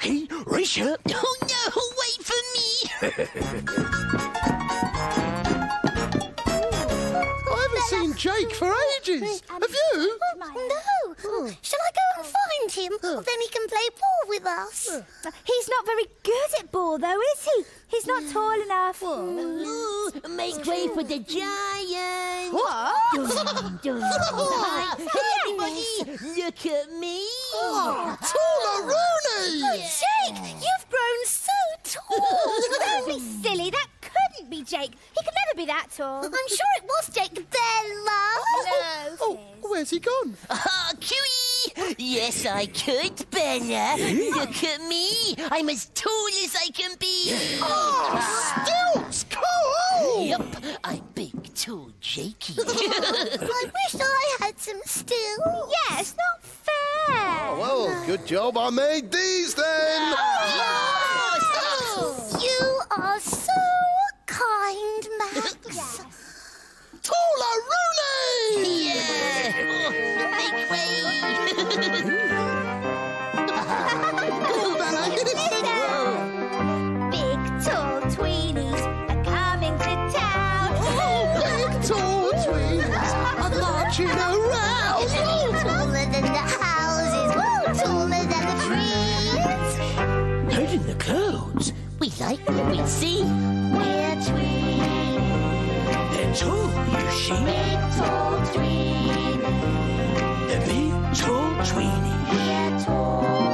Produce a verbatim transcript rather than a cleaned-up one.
Rocky, Risha. Oh no, wait for me. I haven't seen Jake for ages. Have you? No. Shall I go and find him? Then he can play ball with us. He's not very good at ball, though, is he? He's not tall enough. Ooh, make way for the giant. What? Dum, dum. Hi, everybody, look at me. Oh, Toolaroonie! Jake, you've grown so tall. Don't be silly. That couldn't be Jake. He could never be that tall. I'm sure it was Jake, Bella. No. Oh, where's he gone? Ah, Q E! Yes, I could, Bella. Look at me. I'm as tall as I can be. Oh, stilts! Cool! Yup, I'm big, tall Jakey. I wish I had some still. Yeah, it's not fair. Well, good job I made these then. You are so kind, Max. Toolaroonie! Yeah. Oh, make way. Go, Bella. Big, tall tweenies are coming to town. Big tall tweens are marching around. Taller than the houses, taller than the trees. Out in the clouds. We like what we see. We're tweens, They're tall, you see. big tall tweens. The big, tall tweenie. We're tall.